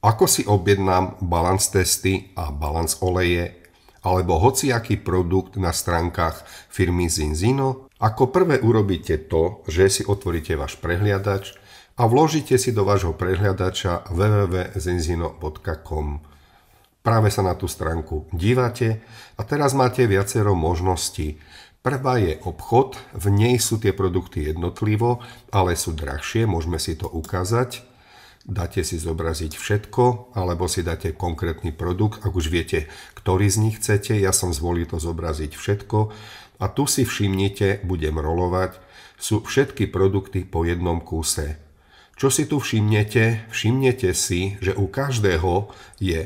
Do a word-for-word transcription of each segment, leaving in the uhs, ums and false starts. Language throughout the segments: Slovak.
Ako si objednám balance testy a balance oleje alebo hociaký produkt na stránkach firmy Zinzino? Ako prvé urobíte to, že si otvoríte váš prehliadač a vložíte si do vášho prehliadača w w w bodka zinzino bodka com. Práve sa na tú stránku dívate a teraz máte viacero možností. Prvá je obchod, v nej sú tie produkty jednotlivo, ale sú drahšie, môžeme si to ukázať. Dáte si zobraziť všetko, alebo si dáte konkrétny produkt, ak už viete, ktorý z nich chcete. Ja som zvolil to zobraziť všetko. A tu si všimnite, budem rolovať, sú všetky produkty po jednom kúse. Čo si tu všimnete? Všimnete si, že u každého je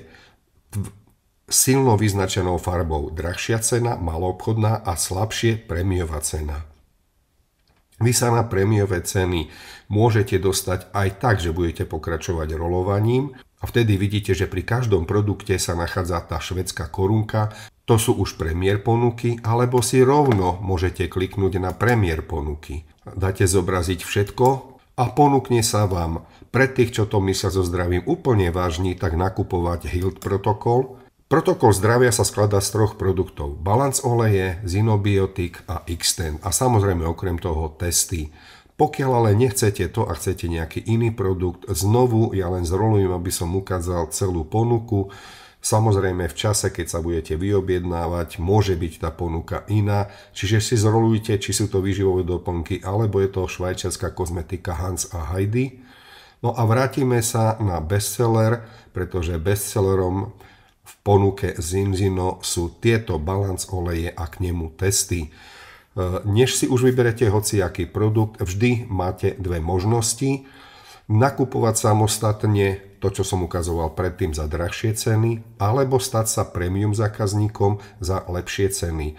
silno vyznačenou farbou drahšia cena, maloobchodná a slabšie prémiová cena. Vy sa na prémiové ceny môžete dostať aj tak, že budete pokračovať rolovaním a vtedy vidíte, že pri každom produkte sa nachádza tá švédska korunka. To sú už premiér ponuky, alebo si rovno môžete kliknúť na premiér ponuky. Dáte zobraziť všetko a ponúkne sa vám pre tých, čo to myslia so zdravím úplne vážni, tak nakupovať Hilt protokol. Protokol zdravia sa skladá z troch produktov. Balance oleje, Zinobiotik a Xtend. A samozrejme okrem toho testy. Pokiaľ ale nechcete to a chcete nejaký iný produkt, znovu ja len zrolujem, aby som ukázal celú ponuku. Samozrejme v čase, keď sa budete vyobjednávať, môže byť tá ponuka iná. Čiže si zrolujte, či sú to výživové doplnky, alebo je to švajčiarska kozmetika Hans a Heidi. No a vrátime sa na bestseller, pretože bestsellerom v ponuke Zinzino sú tieto balance oleje a k nemu testy. Než si už vyberete hociaký produkt, vždy máte dve možnosti. Nakupovať samostatne to, čo som ukazoval predtým za drahšie ceny, alebo stať sa premium zákazníkom za lepšie ceny.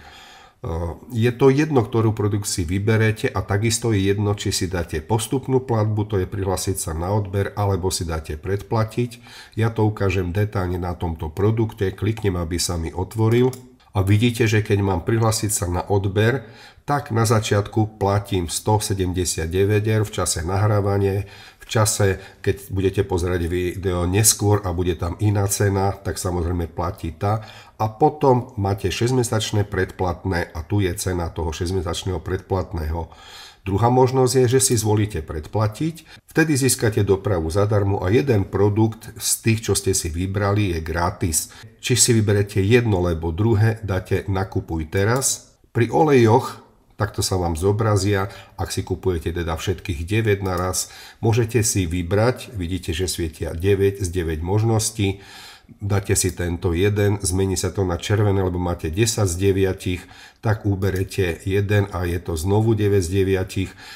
Je to jedno, ktorú produkt si vyberete a takisto je jedno, či si dáte postupnú platbu, to je prihlásiť sa na odber, alebo si dáte predplatiť. Ja to ukážem detailne na tomto produkte, kliknem, aby sa mi otvoril a vidíte, že keď mám prihlásiť sa na odber, tak na začiatku platím stosedemdesiatdeväť eur v čase nahrávania. V čase, keď budete pozerať video neskôr a bude tam iná cena, tak samozrejme platí tá. A potom máte šesťmesačné predplatné a tu je cena toho šesťmesačného predplatného. Druhá možnosť je, že si zvolíte predplatiť, vtedy získate dopravu zadarmo a jeden produkt z tých, čo ste si vybrali, je gratis. Či si vyberete jedno, alebo druhé, dáte nakupuj teraz. Pri olejoch takto sa vám zobrazia, ak si kupujete teda všetkých deväť naraz, môžete si vybrať, vidíte, že svietia deväť z deväť možností, dáte si tento jeden, zmení sa to na červené, lebo máte desať z deväť, tak uberete jeden a je to znovu deväť z deväť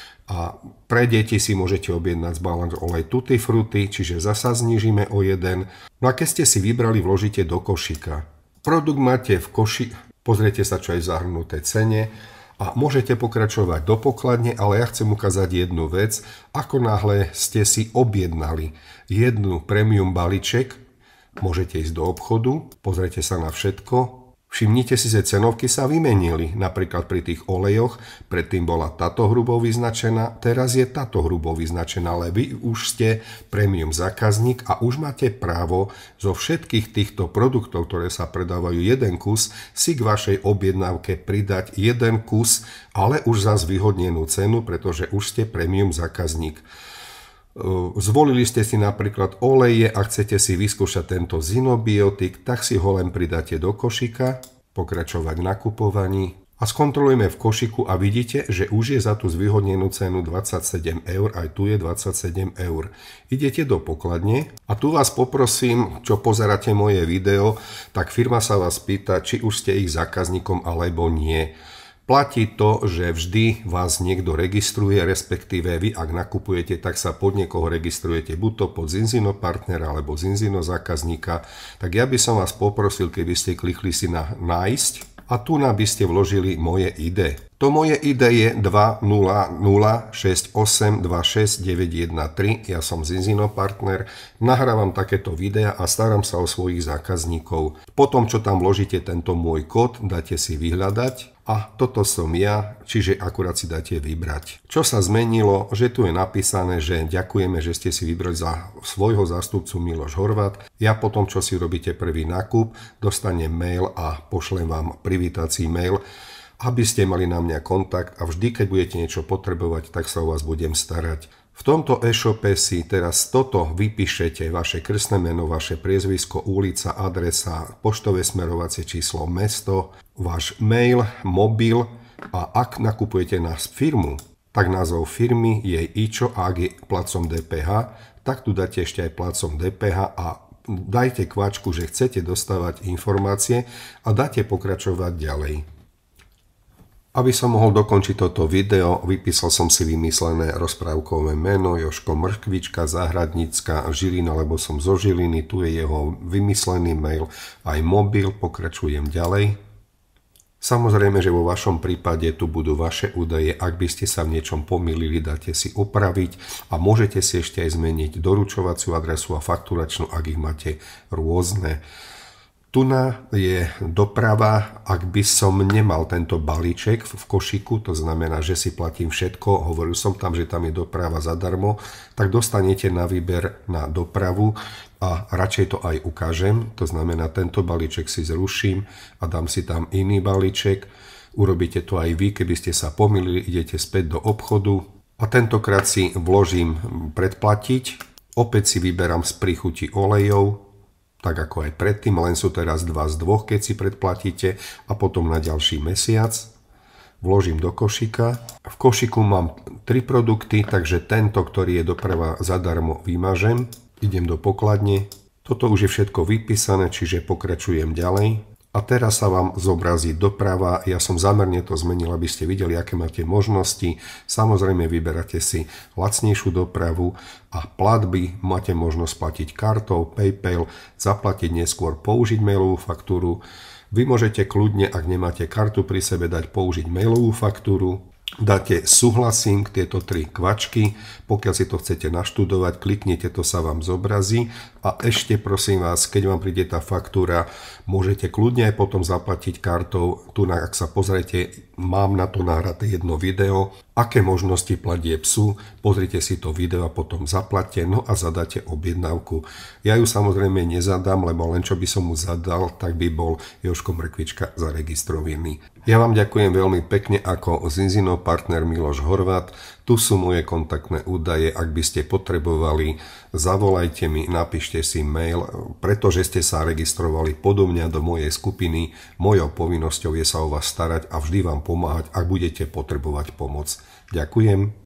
a pre deti si môžete objednať z balance olej Tutti Frutti, čiže zasa znížime o jeden. No a keď ste si vybrali, vložíte do košíka. Produkt máte v koši, pozriete sa, čo je v zahrnutej cene. A môžete pokračovať do pokladne, ale ja chcem ukázať jednu vec. Ako náhle ste si objednali jednu premium balíček, môžete ísť do obchodu, pozrite sa na všetko. Všimnite si, že cenovky sa vymenili. Napríklad pri tých olejoch, predtým bola táto hrubo vyznačená, teraz je táto hrubo vyznačená, ale vy už ste premium zákazník a už máte právo zo všetkých týchto produktov, ktoré sa predávajú jeden kus, si k vašej objednávke pridať jeden kus, ale už za zvýhodnenú cenu, pretože už ste premium zákazník. Zvolili ste si napríklad oleje a chcete si vyskúšať tento Zinobiotik, tak si ho len pridáte do košíka, pokračovať v nakupovaní a skontrolujeme v košiku a vidíte, že už je za tú zvýhodnenú cenu dvadsaťsedem eur, aj tu je dvadsaťsedem eur. Idete do pokladne a tu vás poprosím, čo pozeráte moje video, tak firma sa vás pýta, či už ste ich zákazníkom alebo nie. Platí to, že vždy vás niekto registruje, respektíve vy, ak nakupujete, tak sa pod niekoho registrujete, buď to pod Zinzino partnera alebo Zinzino zákazníka. Tak ja by som vás poprosil, keby ste klikli si na nájsť a tu by ste vložili moje í dé. To moje í dé je dva nula nula šesť osem dva šesť deväť jeden tri, ja som Zinzino partner, nahrávam takéto videa a starám sa o svojich zákazníkov. Potom, čo tam vložíte tento môj kód, dáte si vyhľadať A toto som ja, čiže akurát si dáte vybrať. Čo sa zmenilo, že tu je napísané, že ďakujeme, že ste si vybrali za svojho zástupcu Miloš Horváth. Ja potom, čo si robíte prvý nákup, dostanem mail a pošlem vám privítací mail, aby ste mali na mňa kontakt a vždy, keď budete niečo potrebovať, tak sa o vás budem starať. V tomto e-shope si teraz toto vypíšete, vaše krstné meno, vaše priezvisko, ulica, adresa, poštové smerovacie číslo, mesto, váš mail, mobil a ak nakupujete na firmu, tak názov firmy, jej ičo a ak je placom dé pé há, tak tu dáte ešte aj placom dé pé há a dajte kvačku, že chcete dostávať informácie a dáte pokračovať ďalej. Aby som mohol dokončiť toto video, vypísal som si vymyslené rozprávkové meno Jožko Mrkvička, Záhradnícka, Žilina, lebo som zo Žiliny, tu je jeho vymyslený mail, aj mobil, pokračujem ďalej. Samozrejme, že vo vašom prípade tu budú vaše údaje, ak by ste sa v niečom pomýlili, dáte si opraviť a môžete si ešte aj zmeniť doručovaciu adresu a fakturačnú, ak ich máte rôzne. Tuna je doprava, ak by som nemal tento balíček v košiku, to znamená, že si platím všetko, hovoril som tam, že tam je doprava zadarmo, tak dostanete na výber na dopravu a radšej to aj ukážem, to znamená, tento balíček si zruším a dám si tam iný balíček, urobíte to aj vy, keby ste sa pomýlili, idete späť do obchodu a tentokrát si vložím predplatiť, opäť si vyberám z príchuti olejov, tak ako aj predtým, len sú teraz dva z dvoch, keď si predplatíte a potom na ďalší mesiac. Vložím do košíka. V košíku mám tri produkty, takže tento, ktorý je doprava zadarmo, vymažem. Idem do pokladne. Toto už je všetko vypísané, čiže pokračujem ďalej. A teraz sa vám zobrazí doprava. Ja som zámerne to zmenil, aby ste videli, aké máte možnosti. Samozrejme vyberáte si lacnejšiu dopravu a platby máte možnosť platiť kartou, PayPal, zaplatiť neskôr, použiť mailovú faktúru. Vy môžete kľudne, ak nemáte kartu pri sebe, dať použiť mailovú faktúru. Dáte súhlasím k tieto tri kvačky, pokiaľ si to chcete naštudovať, kliknite, to sa vám zobrazí a ešte prosím vás, keď vám príde tá faktúra, môžete kľudne aj potom zaplatiť kartou. Tu, ak sa pozriete, mám na to nahraté jedno video, aké možnosti platieb sú, pozrite si to video a potom zaplatte, no a zadáte objednávku. Ja ju samozrejme nezadám, lebo len čo by som mu zadal, tak by bol Jožko Mrkvička zaregistrovaný. Ja vám ďakujem veľmi pekne ako Zinzino partner Miloš Horváth. Tu sú moje kontaktné údaje, ak by ste potrebovali, zavolajte mi, napíšte si mail, pretože ste sa registrovali podo mňa do mojej skupiny. Mojou povinnosťou je sa o vás starať a vždy vám pomáhať, ak budete potrebovať pomoc. Ďakujem.